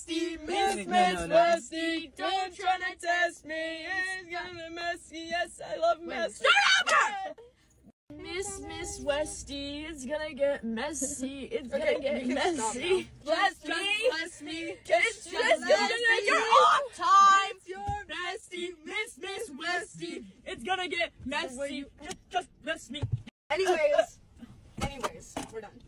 westie, Miss Westie. Don't try to test me. It's gonna be messy. Yes, I love mess. Shut up! Miss Westie, it's gonna get messy. It's gonna get messy. Bless me. It's just you're on time. It's your bestie, Miss Westie. It's gonna get messy. Just bless me. Anyways, we're done.